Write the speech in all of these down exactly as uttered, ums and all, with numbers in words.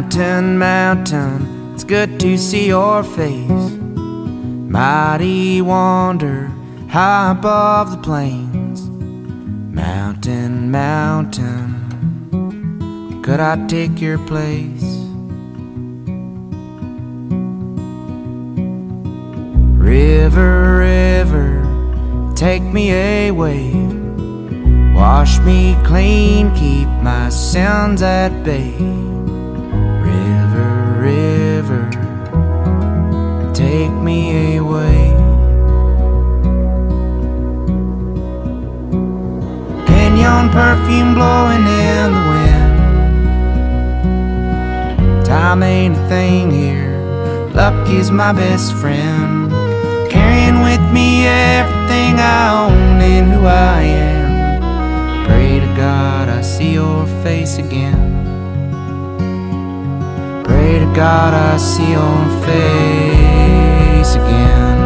Mountain, mountain, it's good to see your face. Mighty wonder, high above the plains. Mountain, mountain, could I take your place? River, river, take me away. Wash me clean, keep my sins at bay. River, river, take me away. Canyon perfume blowing in the wind. Time ain't a thing here, luck is my best friend. Carrying with me everything I own and who I am. Pray to God I see your face again. Pray to God I see your face again.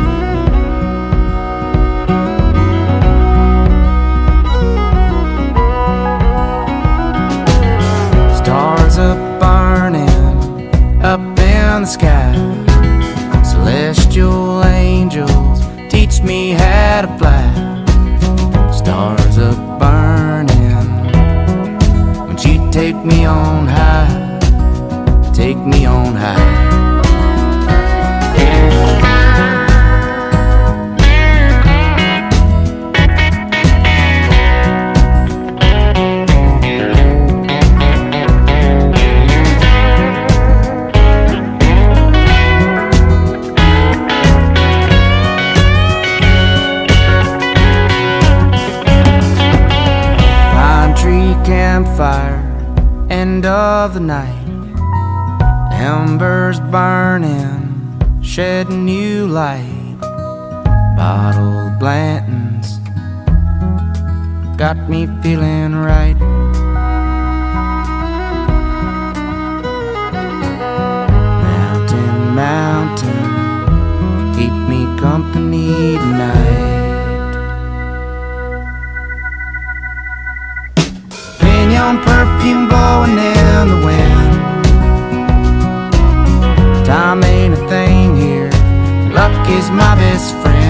Stars are burning up in the sky. Celestial angels teach me how to fly. Stars are burning, won't you take me on high? Take me on high. Campfire, end of the night. Embers burning, shedding new light. Bottled Blanton's got me feeling right. Mountain, mountain, keep me company tonight. Perfume blowing in the wind. Time ain't a thing here, luck is my best friend.